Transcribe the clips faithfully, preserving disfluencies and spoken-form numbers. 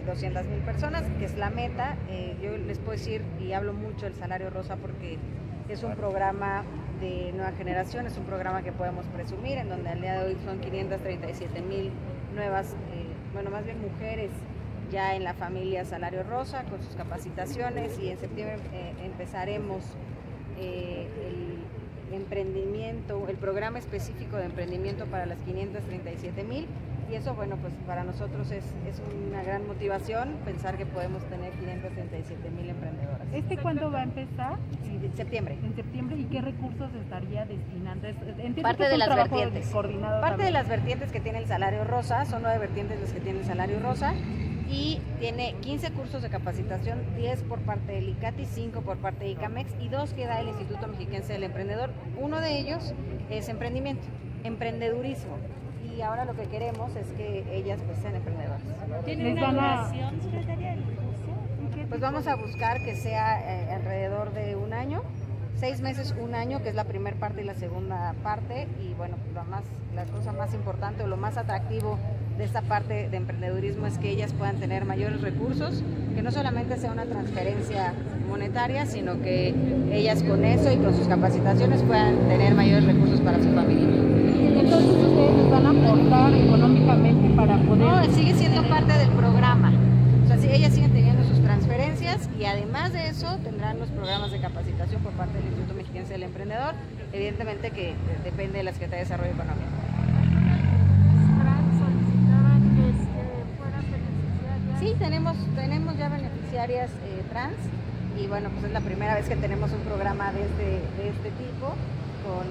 doscientas mil personas, que es la meta. Eh, yo les puedo decir, y hablo mucho del salario rosa porque es un programa de nueva generación, es un programa que podemos presumir, en donde al día de hoy son quinientas treinta y siete mil nuevas, eh, bueno, más bien mujeres ya en la familia Salario Rosa con sus capacitaciones, y en septiembre eh, empezaremos eh, el emprendimiento, el programa específico de emprendimiento para las quinientas treinta y siete mil, y eso, bueno, pues para nosotros es, es una gran motivación pensar que podemos tener quinientas treinta y siete mil emprendedoras. ¿Este cuándo va a empezar? Sí, en septiembre. En septiembre, ¿y qué recursos estaría destinando? Entiendo Parte que es de un las trabajo vertientes. coordinado Parte también. de las vertientes que tiene el Salario Rosa, son nueve vertientes las que tiene el Salario Rosa, y tiene quince cursos de capacitación, diez por parte del ICATI, cinco por parte de ICAMEX y dos que da el Instituto Mexiquense del Emprendedor. Uno de ellos es emprendimiento, emprendedurismo, y ahora lo que queremos es que ellas pues sean emprendedoras. ¿Tiene una duración, secretaria del curso? Pues vamos a buscar que sea eh, alrededor de un año, seis meses, un año, que es la primera parte y la segunda parte, y bueno, lo más, la cosa más importante o lo más atractivo de esta parte de emprendedurismo es que ellas puedan tener mayores recursos, que no solamente sea una transferencia monetaria, sino que ellas con eso y con sus capacitaciones puedan tener mayores recursos para su familia. Entonces ustedes les van a aportar económicamente para poder... No, sigue siendo parte del programa. O sea, sí, ellas siguen teniendo sus transferencias, y además de eso tendrán los programas de capacitación por parte del Instituto Mexiquense del Emprendedor, evidentemente que depende de la Secretaría de Desarrollo Económico. Sí, tenemos, tenemos ya beneficiarias eh, trans, y bueno, pues es la primera vez que tenemos un programa de este, de este tipo, con,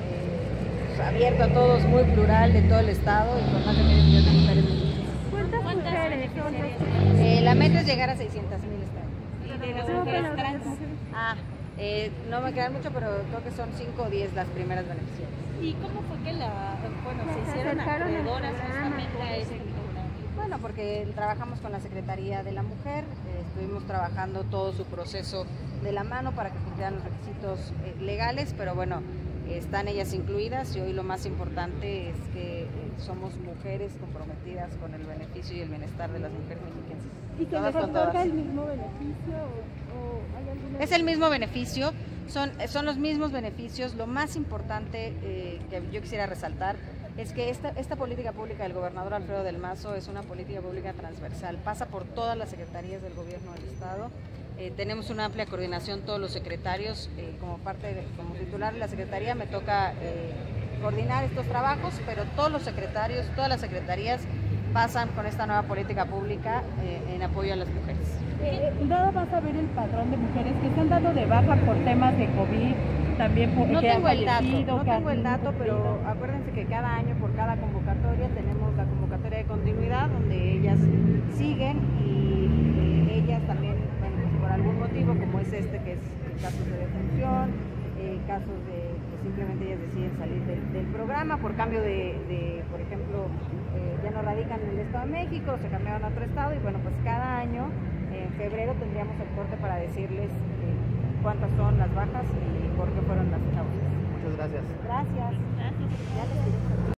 eh, pues, abierto a todos, muy plural, de todo el estado, y con más de medio millón de mujeres. ¿Cuántas mujeres? Eh, la meta es llegar a seiscientas mil este año. ¿Y de las mujeres trans? Ah, eh, no me quedan mucho, pero creo que son cinco o diez las primeras beneficiarias. ¿Y cómo fue que la, bueno, se hicieron acreedoras justamente a ese programa? Bueno, porque trabajamos con la Secretaría de la Mujer, eh, estuvimos trabajando todo su proceso de la mano para que cumplieran los requisitos eh, legales, pero bueno, eh, están ellas incluidas, y hoy lo más importante es que eh, somos mujeres comprometidas con el beneficio y el bienestar de las mujeres mexicanas. ¿Y que les otorga el mismo beneficio o, o hay alguna... Es el mismo beneficio, son, son los mismos beneficios. Lo más importante eh, que yo quisiera resaltar es que esta, esta política pública del gobernador Alfredo del Mazo es una política pública transversal, pasa por todas las secretarías del gobierno del estado. Eh, tenemos una amplia coordinación todos los secretarios, eh, como parte de, como titular de la secretaría me toca eh, coordinar estos trabajos, pero todos los secretarios, todas las secretarías pasan con esta nueva política pública eh, en apoyo a las mujeres. Eh, nada más a ver el padrón de mujeres que se han dado de baja por temas de COVID, también por No que tengo han el dato, fallecido, no que han tengo el dato, pero sufrido. acuérdense que cada año por cada convocatoria tenemos la convocatoria de continuidad, donde ellas siguen, y eh, ellas también, bueno, pues por algún motivo, como es este, que es casos de defunción, eh, casos de que simplemente ellas deciden salir del, del programa por cambio de, de por ejemplo, eh, ya no radican en el Estado de México, se cambiaron a otro estado, y bueno, pues cada año en febrero tendríamos el corte para decirles eh, cuántas son las bajas y por qué fueron las causas. Muchas gracias. Gracias. Gracias. Ya les digo.